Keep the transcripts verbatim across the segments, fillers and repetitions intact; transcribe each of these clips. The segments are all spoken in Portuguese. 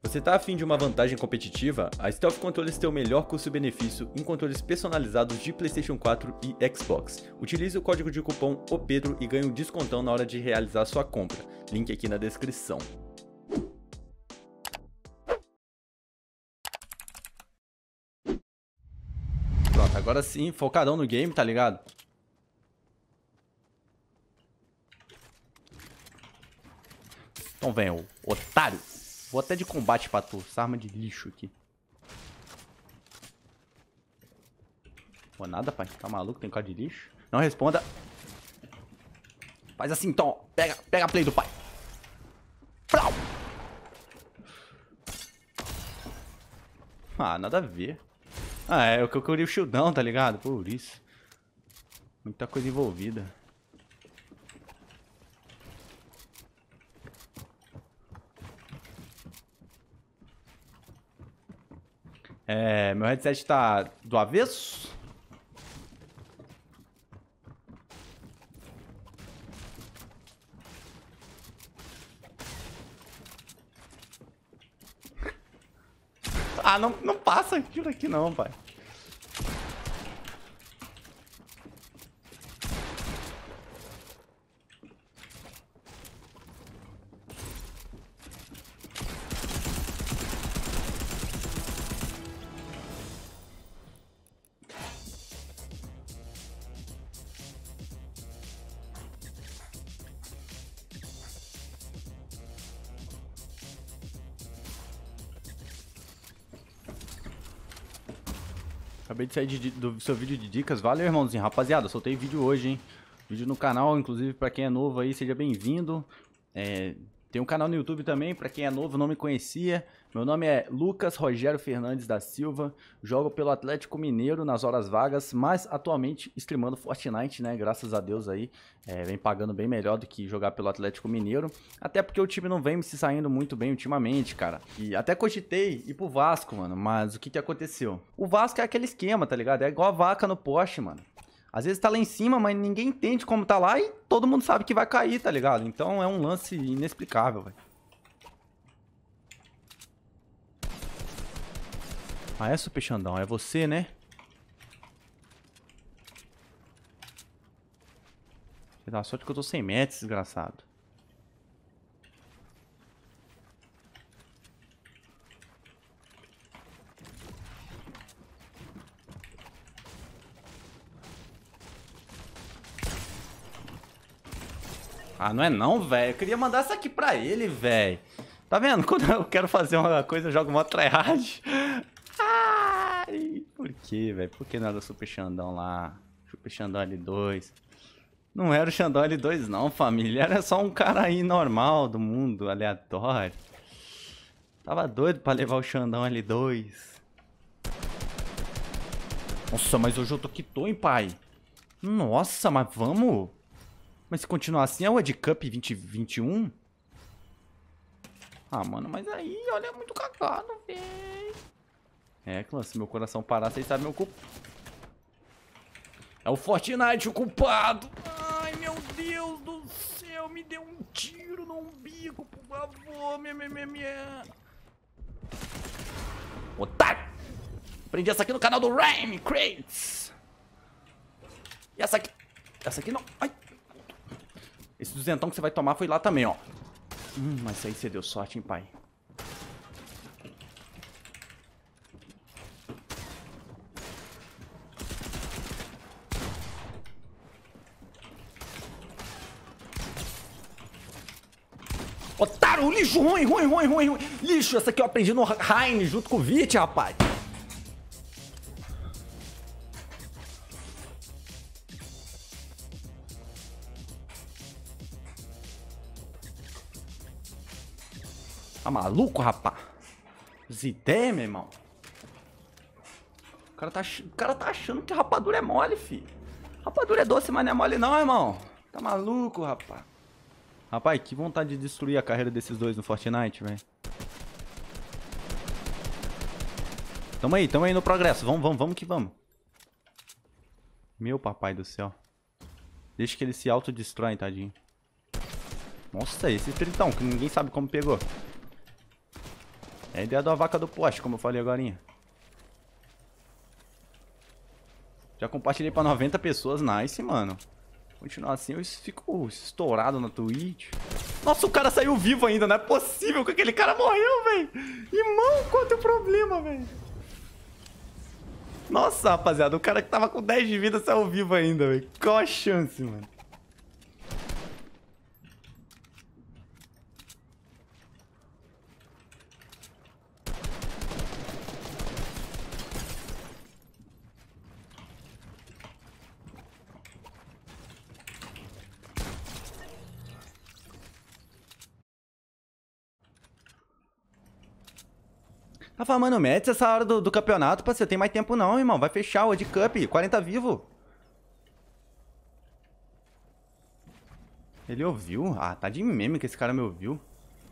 Você tá afim de uma vantagem competitiva? A Stealth Controllers tem o melhor custo-benefício em controles personalizados de PlayStation quatro e Xbox. Utilize o código de cupom OPEDRO e ganhe um descontão na hora de realizar sua compra. Link aqui na descrição. Pronto, agora sim, focadão no game, tá ligado? Então vem, ô otário. Vou até de combate pra tu, essa arma de lixo aqui. Pô, nada, pai. Tá maluco? Tem cara de lixo? Não responda. Faz assim, então. Pega, pega a play do pai. Plau! Ah, nada a ver. Ah, é, eu que eu queria o shieldão, tá ligado? Por isso. Muita coisa envolvida. É, meu headset tá do avesso. Ah, não, não passa tiro aqui não, pai. Acabei de sair de, do seu vídeo de dicas. Valeu, irmãozinho. Rapaziada, soltei vídeo hoje, hein? Vídeo no canal, inclusive, pra quem é novo aí, seja bem-vindo. É, tem um canal no YouTube também, pra quem é novo, não me conhecia. Meu nome é Lucas Rogério Fernandes da Silva. Jogo pelo Atlético Mineiro nas horas vagas, mas atualmente streamando Fortnite, né? Graças a Deus aí. É, vem pagando bem melhor do que jogar pelo Atlético Mineiro. Até porque o time não vem me se saindo muito bem ultimamente, cara. E até cogitei ir pro Vasco, mano. Mas o que que aconteceu? O Vasco é aquele esquema, tá ligado? É igual a vaca no poste, mano. Às vezes tá lá em cima, mas ninguém entende como tá lá e todo mundo sabe que vai cair, tá ligado? Então é um lance inexplicável, velho. Ah, é, Super Xandão? É você, né? Você dá sorte que eu tô sem metros, desgraçado. Ah, não é não, velho. Eu queria mandar essa aqui pra ele, velho. Tá vendo? Quando eu quero fazer uma coisa, eu jogo uma tryhard. Ai, por que, velho? Por que não era o Super Xandão lá? Super Xandão L dois. Não era o Xandão L dois não, família. Era só um cara aí normal do mundo, aleatório. Tava doido pra levar o Xandão L dois. Nossa, mas hoje eu tô quitou, hein, pai? Nossa, mas vamos... Mas se continuar assim, é o World Cup vinte vinte e um? Ah, mano, mas aí, olha, é muito cagado, velho. É, claro, se meu coração parar, vocês sabem meu culpa. É o Fortnite o culpado. Ai, meu Deus do céu, me deu um tiro no umbigo, por favor. Minha, minha, minha, minha. Otário. Aprendi essa aqui no canal do Rhyme Crates. E essa aqui... Essa aqui não... Ai. Esse duzentão que você vai tomar foi lá também, ó. Hum, mas isso aí você deu sorte, hein, pai. Otário, lixo ruim, ruim, ruim, ruim, ruim. Lixo, essa aqui eu aprendi no Heine junto com o Vit, rapaz. Tá maluco, rapá? As ideias, meu irmão. O cara, tá, o cara tá achando que rapadura é mole, fi. Rapadura é doce, mas não é mole não, irmão. Tá maluco, rapá. Rapaz, que vontade de destruir a carreira desses dois no Fortnite, velho. Tamo aí, tamo aí no progresso. Vamos, vamos, vamos que vamos. Meu papai do céu. Deixa que eles se autodestroem, tadinho. Nossa, esse espiritão que ninguém sabe como pegou. É a ideia da vaca do poste, como eu falei agorinha. Já compartilhei pra noventa pessoas, nice, mano. Continuar assim, eu fico estourado na Twitch. Nossa, o cara saiu vivo ainda, não é possível que aquele cara morreu, velho. Irmão, quanto é o problema, velho. Nossa, rapaziada, o cara que tava com dez de vida saiu vivo ainda, velho. Qual a chance, mano? Tá farmando Mets essa hora do, do campeonato, parceiro. Tem mais tempo não, irmão. Vai fechar o World Cup. quarenta vivo. Ele ouviu? Ah, tá de meme que esse cara me ouviu.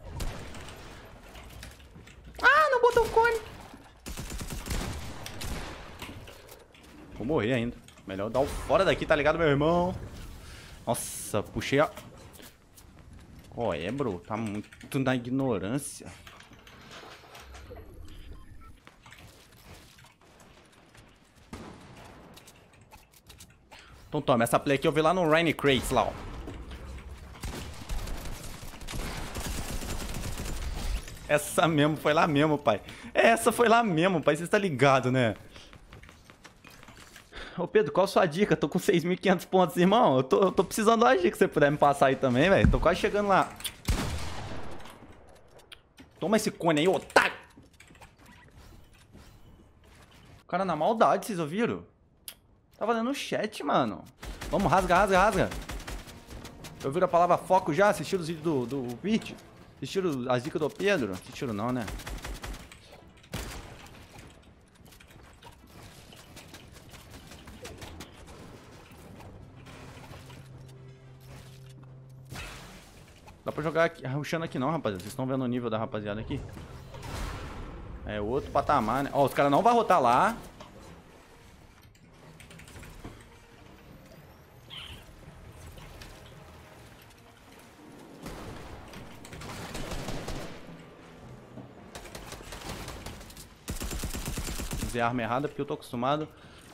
Ah, não botou o cone. Vou morrer ainda. Melhor dar o fora daqui, tá ligado, meu irmão? Nossa, puxei a... Qual é, bro? Tá muito na ignorância. Então toma, essa play aqui eu vi lá no Rainy Crates lá, ó. Essa mesmo, foi lá mesmo, pai. Essa foi lá mesmo, pai. Você tá ligado, né? Ô Pedro, qual a sua dica? Tô com seis mil e quinhentos pontos, irmão. Eu tô, eu tô precisando da dica que você puder me passar aí também, velho. Tô quase chegando lá. Toma esse cone aí, otário. O cara na maldade, vocês ouviram? Tava lendo no chat, mano. Vamos, rasga, rasga, rasga. Ouviram a palavra foco já? Assistiram os vídeos do, do Pete? Assistiram as dicas do Pedro? Assistiram não, né? Dá pra jogar aqui, rushando aqui não, rapaziada. Vocês estão vendo o nível da rapaziada aqui? É outro patamar, né? Ó, os caras não vão rotar lá. Usei a arma errada porque eu tô acostumado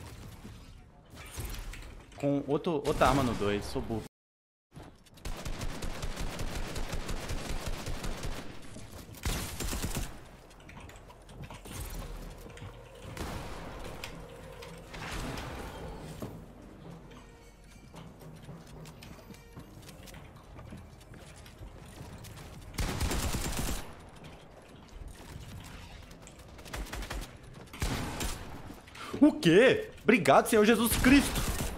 com outro, outra arma no dois. Sou burro. O quê? Obrigado, Senhor Jesus Cristo.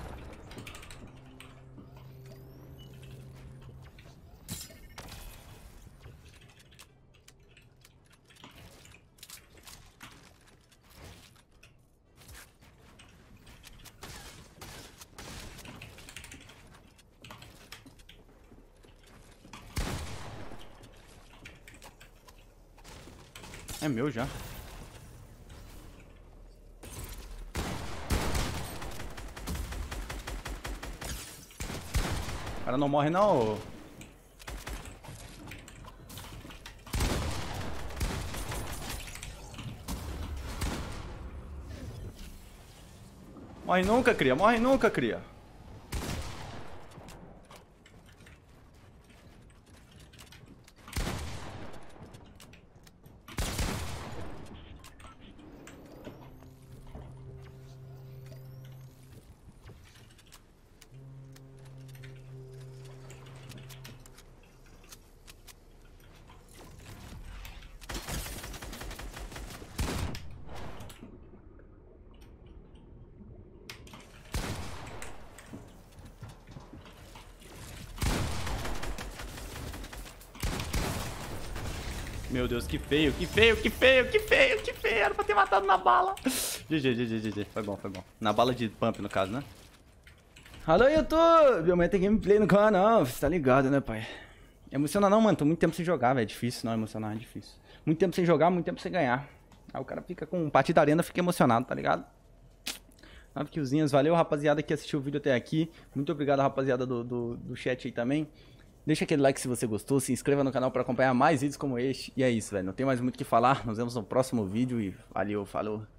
É meu já. O cara não morre não. Morre nunca, cria. Morre nunca, cria. Meu Deus, que feio, que feio, que feio, que feio, que feio. Era pra ter matado na bala. G G, G G, G G. Foi bom, foi bom. Na bala de pump, no caso, né? Alô, YouTube! Amanhã tem gameplay no canal. Você tá ligado, né, pai? Emociona não, mano. Tô muito tempo sem jogar, velho. É difícil não emocionar, é difícil. Muito tempo sem jogar, muito tempo sem ganhar. Aí o cara fica com partida arena, fica emocionado, tá ligado? nove killzinhas. Valeu, rapaziada, que assistiu o vídeo até aqui. Muito obrigado, rapaziada do, do, do chat aí também. Deixa aquele like se você gostou, se inscreva no canal pra acompanhar mais vídeos como este. E é isso, velho. Não tem mais muito o que falar. Nos vemos no próximo vídeo e valeu, falou.